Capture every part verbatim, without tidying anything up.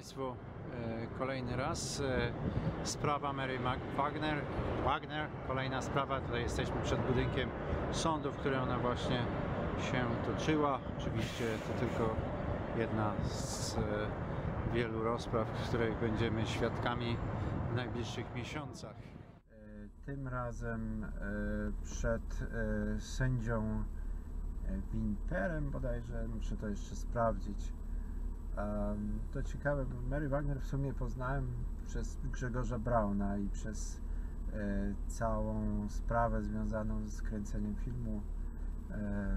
Państwu, e, kolejny raz e, sprawa Mary Wagner, Wagner, kolejna sprawa. Tutaj jesteśmy przed budynkiem sądu, w którym ona właśnie się toczyła. Oczywiście to tylko jedna z e, wielu rozpraw, której będziemy świadkami w najbliższych miesiącach. E, tym razem e, przed e, sędzią Winterem bodajże, muszę to jeszcze sprawdzić. Um, to ciekawe, bo Mary Wagner w sumie poznałem przez Grzegorza Brauna i przez e, całą sprawę związaną z kręceniem filmu e, e,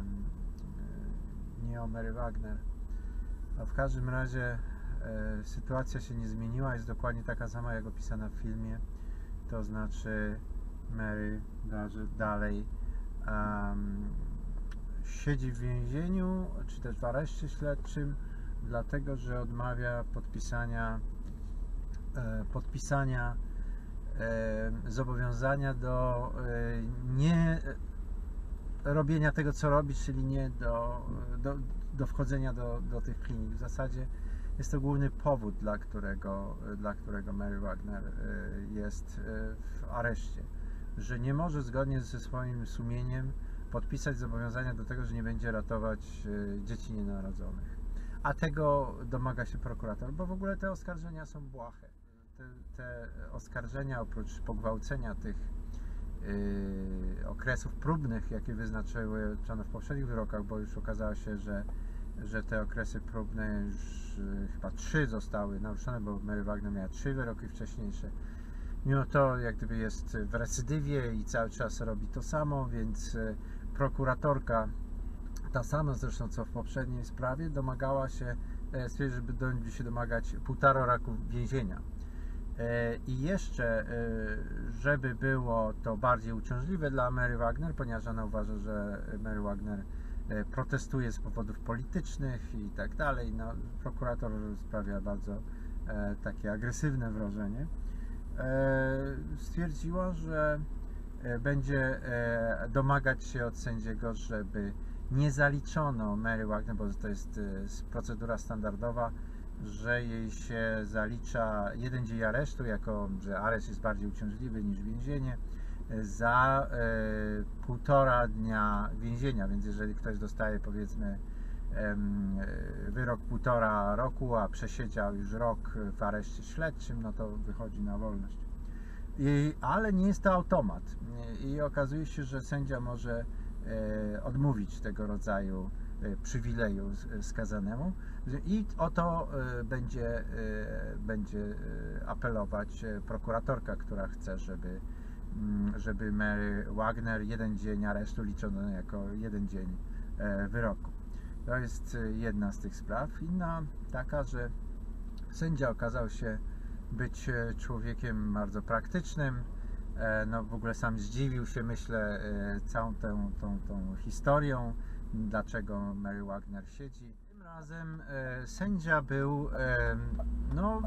nie o Mary Wagner. A w każdym razie e, sytuacja się nie zmieniła, jest dokładnie taka sama jak opisana w filmie. To znaczy Mary dalej um, siedzi w więzieniu, czy też w areszcie śledczym, dlatego że odmawia podpisania e, podpisania e, zobowiązania do e, nie robienia tego, co robi, czyli nie do, do, do wchodzenia do, do tych klinik. W zasadzie jest to główny powód, dla którego, dla którego Mary Wagner e, jest w areszcie, że nie może zgodnie ze swoim sumieniem podpisać zobowiązania do tego, że nie będzie ratować e, dzieci nienarodzonych. A tego domaga się prokurator, bo w ogóle te oskarżenia są błahe. Te, te oskarżenia, oprócz pogwałcenia tych yy, okresów próbnych, jakie wyznaczyły w poprzednich wyrokach, bo już okazało się, że, że te okresy próbne już yy, chyba trzy zostały naruszone, bo Mary Wagner miała trzy wyroki wcześniejsze. Mimo to jak gdyby jest w recydywie i cały czas robi to samo, więc yy, prokuratorka, ta sama zresztą co w poprzedniej sprawie, domagała się, stwierdziła, żeby będzie się domagać półtora roku więzienia. I jeszcze, żeby było to bardziej uciążliwe dla Mary Wagner, ponieważ ona uważa, że Mary Wagner protestuje z powodów politycznych i tak dalej, no, prokurator sprawia bardzo takie agresywne wrażenie, stwierdziła, że będzie domagać się od sędziego, żeby nie zaliczono Mary Wagner, bo to jest procedura standardowa, że jej się zalicza jeden dzień aresztu, jako że areszt jest bardziej uciążliwy niż więzienie, za e, półtora dnia więzienia, więc jeżeli ktoś dostaje powiedzmy e, wyrok półtora roku, a przesiedział już rok w areszcie śledczym, no to wychodzi na wolność. I, ale nie jest to automat i okazuje się, że sędzia może odmówić tego rodzaju przywileju skazanemu i o to będzie, będzie apelować prokuratorka, która chce, żeby, żeby Mary Wagner jeden dzień aresztu liczono jako jeden dzień wyroku. To jest jedna z tych spraw. Inna taka, że sędzia okazał się być człowiekiem bardzo praktycznym. No w ogóle sam zdziwił się, myślę, całą tą, tą, tą historią, dlaczego Mary Wagner siedzi. Tym razem e, sędzia był, e, no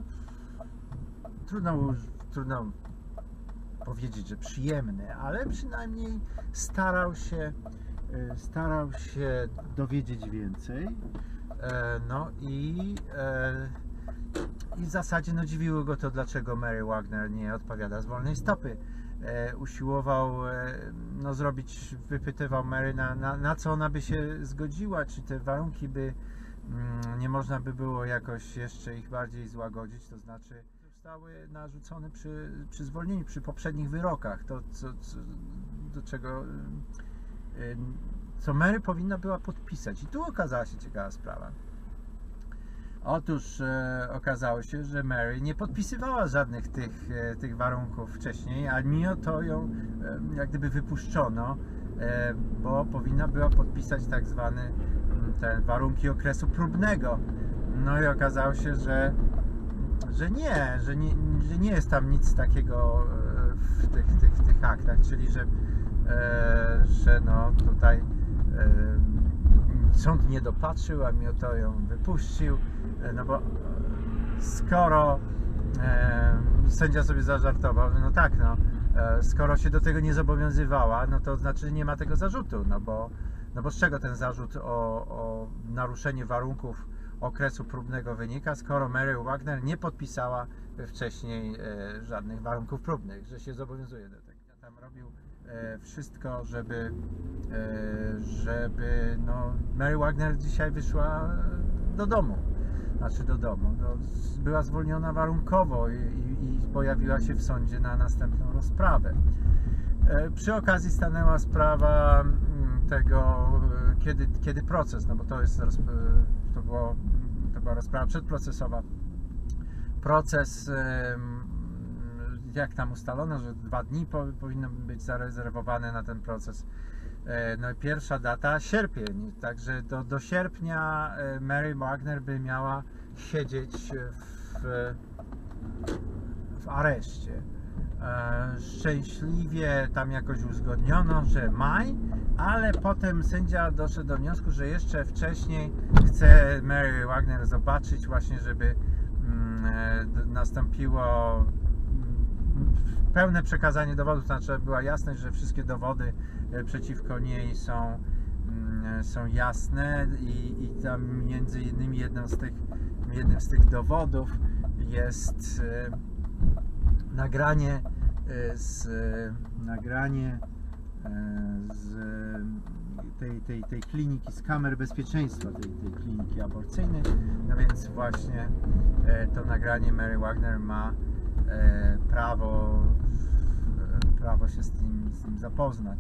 trudno, trudno powiedzieć, że przyjemny, ale przynajmniej starał się, e, starał się dowiedzieć więcej. E, no i, e, i w zasadzie no, dziwiło go to, dlaczego Mary Wagner nie odpowiada z wolnej stopy. E, usiłował e, no, zrobić, wypytywał Mary, na, na, na co ona by się zgodziła, czy te warunki by mm, nie można by było jakoś jeszcze ich bardziej złagodzić, to znaczy zostały narzucone przy, przy zwolnieniu, przy poprzednich wyrokach, to co, co, do czego e, co Mary powinna była podpisać. I tu okazała się ciekawa sprawa. Otóż e, okazało się, że Mary nie podpisywała żadnych tych, e, tych warunków wcześniej, a mimo to ją e, jak gdyby wypuszczono, e, bo powinna była podpisać tak zwane te warunki okresu próbnego. No i okazało się, że, że nie, że nie, że nie jest tam nic takiego w tych, tych, tych aktach, czyli że, e, że no tutaj e, sąd nie dopatrzył, a mimo to ją wypuścił. No bo skoro e, sędzia sobie zażartował, no tak, no, e, skoro się do tego nie zobowiązywała, no to znaczy, że nie ma tego zarzutu, no bo, no bo z czego ten zarzut o, o naruszenie warunków okresu próbnego wynika, skoro Mary Wagner nie podpisała wcześniej e, żadnych warunków próbnych, że się zobowiązuje do tego. Ja tam robił e, wszystko, żeby, e, żeby no, Mary Wagner dzisiaj wyszła do domu. Znaczy do domu. No, była zwolniona warunkowo i, i, i pojawiła się w sądzie na następną rozprawę. E, przy okazji stanęła sprawa tego, kiedy, kiedy proces, no bo to jest to, było, to była rozprawa przedprocesowa. Proces, jak tam ustalono, że dwa dni po, powinno być zarezerwowane na ten proces. No i pierwsza data sierpień, także do, do sierpnia Mary Wagner by miała siedzieć w, w areszcie. Szczęśliwie tam jakoś uzgodniono, że maj, ale potem sędzia doszedł do wniosku, że jeszcze wcześniej chce Mary Wagner zobaczyć właśnie, żeby nastąpiło pełne przekazanie dowodów, to znaczy była jasność, że wszystkie dowody przeciwko niej są, są jasne i, i tam między innymi jednym z tych, jednym z tych dowodów jest nagranie z nagranie z tej, tej, tej kliniki, z kamer bezpieczeństwa tej, tej kliniki aborcyjnej. No więc właśnie to nagranie Mary Wagner ma prawo prawo się z tym, z tym zapoznać.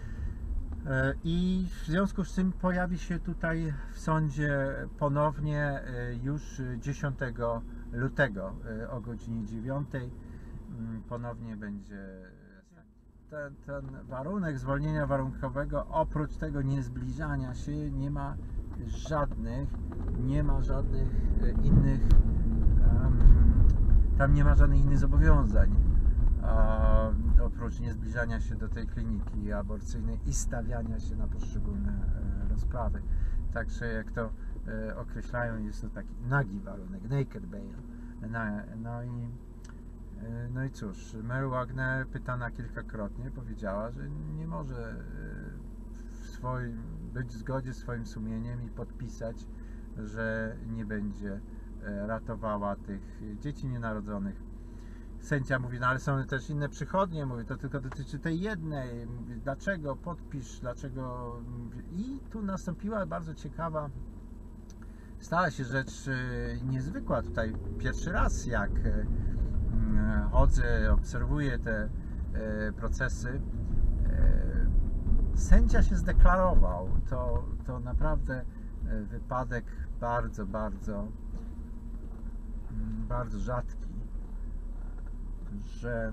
I w związku z tym pojawi się tutaj w sądzie ponownie już dziesiątego lutego o godzinie dziewiątej. Ponownie będzie ten, ten warunek zwolnienia warunkowego, oprócz tego niezbliżania się, nie ma żadnych nie ma żadnych innych um, tam nie ma żadnych innych zobowiązań um, oprócz niezbliżania się do tej kliniki aborcyjnej i stawiania się na poszczególne e, rozprawy. Także jak to e, określają, jest to taki nagi warunek, naked bail. No, no i No i cóż, Mary Wagner, pytana kilkakrotnie, powiedziała, że nie może w swoim, być w zgodzie z swoim sumieniem i podpisać, że nie będzie ratowała tych dzieci nienarodzonych. Sędzia mówi, no ale są też inne przychodnie, mówi, to tylko dotyczy tej jednej. Mówi, dlaczego podpisz, dlaczego... I tu nastąpiła bardzo ciekawa, stała się rzecz niezwykła tutaj. Pierwszy raz, jak chodzę, obserwuję te e, procesy, e, sędzia się zdeklarował. To, to naprawdę wypadek bardzo, bardzo bardzo rzadki, że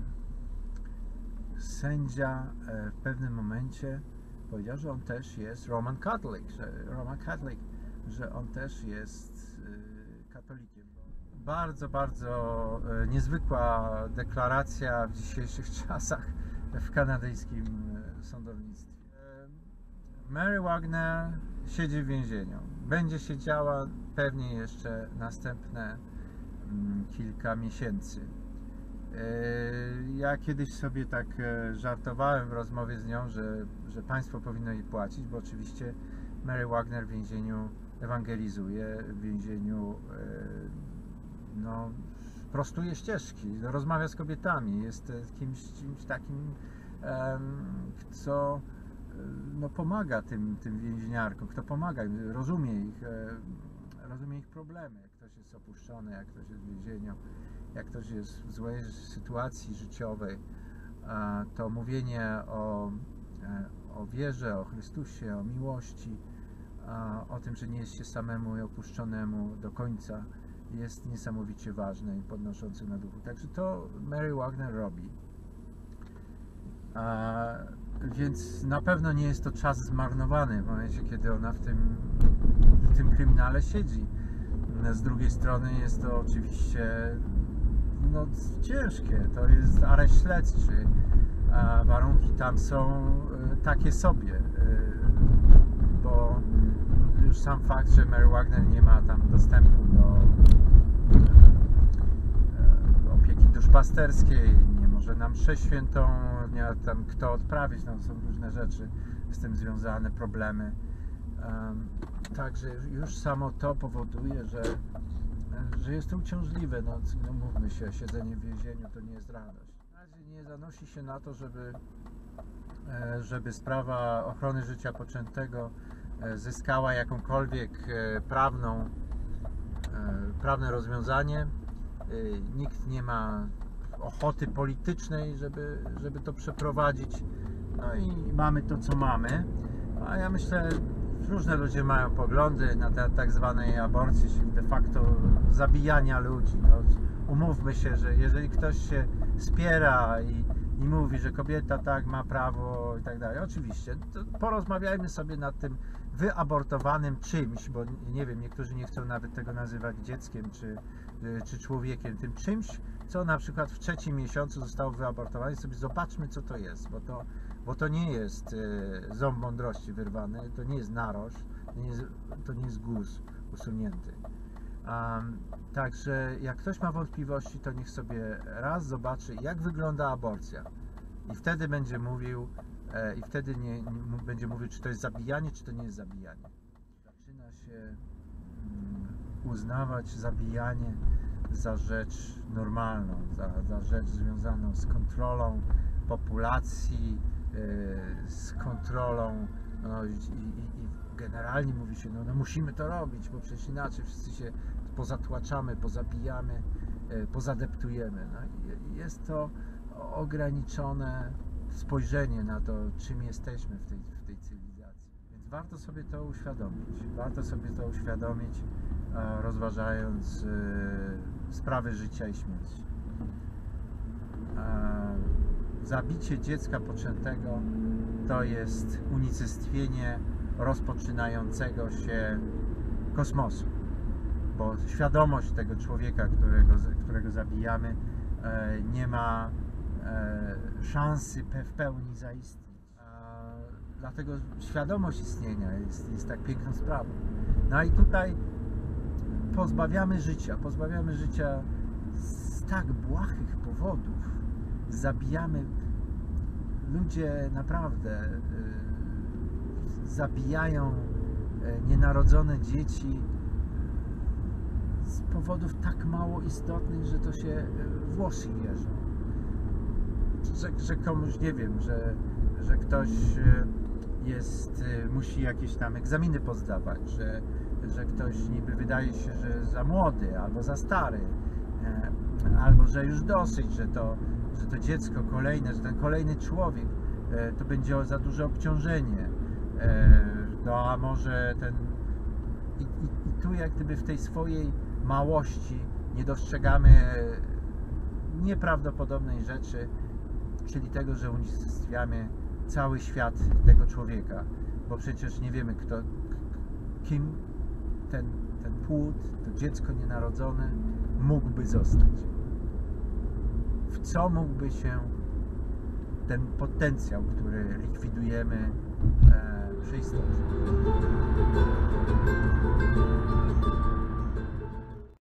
sędzia w pewnym momencie powiedział, że on też jest Roman Catholic, że Roman Catholic, że on też jest katolikiem. Bardzo, bardzo niezwykła deklaracja w dzisiejszych czasach w kanadyjskim sądownictwie. Mary Wagner siedzi w więzieniu. Będzie siedziała pewnie jeszcze następne kilka miesięcy. Ja kiedyś sobie tak żartowałem w rozmowie z nią, że, że państwo powinno jej płacić, bo oczywiście Mary Wagner w więzieniu ewangelizuje, w więzieniu no, prostuje ścieżki, rozmawia z kobietami, jest kimś, kimś takim, co no, pomaga tym, tym więźniarkom, kto pomaga im, rozumie ich, rozumie ich problemy, jak ktoś jest opuszczony, jak ktoś jest w więzieniu, jak ktoś jest w złej sytuacji życiowej, to mówienie o, o wierze, o Chrystusie, o miłości, o tym, że nie jest się samemu i opuszczonemu do końca, jest niesamowicie ważne i podnoszące na duchu. Także to Mary Wagner robi. A, więc na pewno nie jest to czas zmarnowany w momencie, kiedy ona w tym, w tym kryminale siedzi. Z drugiej strony jest to oczywiście no, ciężkie. To jest areszt śledczy. A warunki tam są takie sobie, bo już sam fakt, że Mary Wagner nie ma tam dostępu do opieki duszpasterskiej, nie może na mszę świętą, nie ma tam kto odprawić, tam są różne rzeczy z tym związane, problemy. Także już samo to powoduje, że, że jest to uciążliwe. No, no mówmy się, siedzenie w więzieniu to nie jest radość. Na razie nie zanosi się na to, żeby, żeby sprawa ochrony życia poczętego zyskała jakąkolwiek prawną, prawne rozwiązanie. Nikt nie ma ochoty politycznej, żeby, żeby to przeprowadzić. No i mamy to, co mamy. A ja myślę, różne ludzie mają poglądy na te tak zwanej aborcji, czyli de facto zabijania ludzi. No, umówmy się, że jeżeli ktoś się spiera i, i mówi, że kobieta tak ma prawo i tak dalej, oczywiście, to porozmawiajmy sobie nad tym wyabortowanym czymś, bo nie wiem, niektórzy nie chcą nawet tego nazywać dzieckiem czy, czy człowiekiem, tym czymś, co na przykład w trzecim miesiącu zostało wyabortowane. Sobie zobaczmy, co to jest, bo to Bo to nie jest e, ząb mądrości wyrwany, to nie jest narożł, to nie jest, to nie jest guz usunięty. Um, także jak ktoś ma wątpliwości, to niech sobie raz zobaczy, jak wygląda aborcja. I wtedy będzie mówił, e, i wtedy nie, nie, będzie mówił, czy to jest zabijanie, czy to nie jest zabijanie. Zaczyna się um, uznawać zabijanie za rzecz normalną, za, za rzecz związaną z kontrolą populacji, z kontrolą, no i, i, i generalnie mówi się, no, no musimy to robić, bo przecież inaczej wszyscy się pozatłaczamy, pozabijamy, pozadeptujemy. No i jest to ograniczone spojrzenie na to, czym jesteśmy w tej, w tej cywilizacji. Więc warto sobie to uświadomić. Warto sobie to uświadomić, rozważając sprawy życia i śmierci. Zabicie dziecka poczętego to jest unicestwienie rozpoczynającego się kosmosu, bo świadomość tego człowieka, którego, którego zabijamy, nie ma szansy w pełni zaistnieć. Dlatego świadomość istnienia jest, jest tak piękną sprawą. No i tutaj pozbawiamy życia, pozbawiamy życia z tak błahych powodów. Zabijamy, ludzie naprawdę y, zabijają y, nienarodzone dzieci z powodów tak mało istotnych, że to się y, włosy jeżą. Że, że komuś, nie wiem, że, że ktoś y, jest, y, musi jakieś tam egzaminy pozdawać, że, że ktoś niby wydaje się, że za młody albo za stary, y, albo że już dosyć, że to że to dziecko kolejne, że ten kolejny człowiek e, to będzie za duże obciążenie. E, no a może ten... I, i, I tu jak gdyby w tej swojej małości nie dostrzegamy nieprawdopodobnej rzeczy, czyli tego, że unicestwiamy cały świat tego człowieka. Bo przecież nie wiemy, kto, kim ten, ten płód, to dziecko nienarodzone mógłby zostać. W co mógłby się ten potencjał, który likwidujemy, e, przeistoczyć.